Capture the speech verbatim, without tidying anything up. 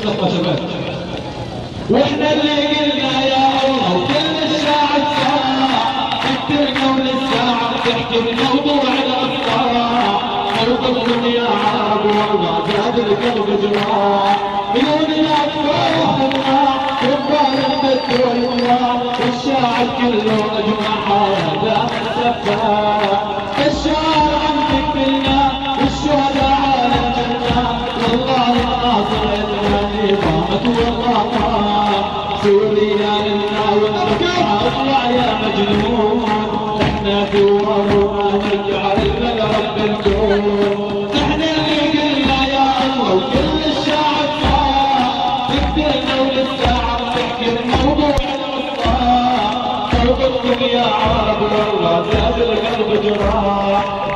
الصفة شباب. واحنا اللي قلنا يا الله وكل الشاعر صار تكترنا وللساعة تحكي بموضوع الأفكار. قلبكم يا عرب والله زاد القلب جراح. عيون الأطفال وحنا كبار البت والله والشاعر كله أجمع هذا السفاح. الشعر عن ذكرنا والشهداء على الجنة والله الناصر يتمنى قامت والله سوريا لنا والبكاء اطلع يا مجنون. احنا في ورا نرجع لرب الكون. احنا اللي قلنا يا الله وكل الشعب صار تقدرنا وللساعة تحكي الموضوع الوفاء. قلبكم يا عرب والله زاد القلب جراح.